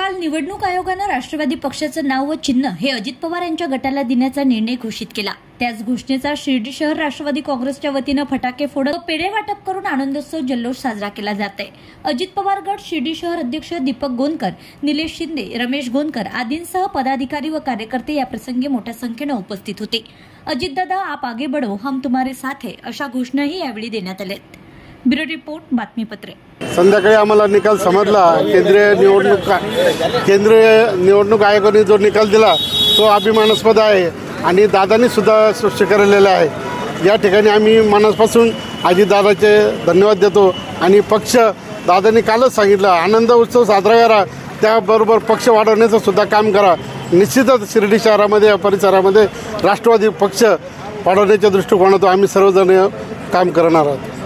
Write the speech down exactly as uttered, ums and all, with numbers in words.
काल निवडणूक आयोगानं राष्ट्रवादी पक्षाचं नाव व चिन्ह हे अजित पवार यांच्या गटाला देण्याचा निर्णय घोषित केला। त्याच घोषणेचा शिर्डी शहर राष्ट्रवादी काँग्रेसच्या वतीनं फटाके फोडत व पेढे वाटप करून आनंदोत्सव जल्लोष साजरा केला जात आहे। अजित पवार गट शिर्डी शहर अध्यक्ष दीपक गोंदकर, निलेश शिंदे, रमेश गोंदकर आदींसह पदाधिकारी व कार्यकर्ते या प्रसंगी मोठ्या संख्येनं उपस्थित होते। अजितदादा आप आगे बढ़ो, हम तुम्हारे साथ है अशा घोषणाही यावेळी देण्यात आल्या। ब्युरो रिपोर्ट, बातमीपत्र। संध्याकाळी आम्हाला निकाल समजला। केंद्रीय निवडणूक केंद्रीय निवडणूक आयोगाने जो निकाल दिला तो अभिमानास्पद आहे आणि दादांनी सुद्धा स्वीकारलेला आहे। या ठिकाणी आम्ही मनापासून अजितदादाचे धन्यवाद देतो आणि पक्ष दादांनी कालच सांगितलं आनंद उत्सव साजरा करा, त्याबरोबर पक्ष वाढवण्याचं सुद्धा काम करा। निश्चितच शिर्डी शहरामध्ये परिसरामध्ये राष्ट्रवादी पक्ष वाढवण्याच्या दृष्टिकोनातून आम्ही सर्वजण काम करणार आहोत।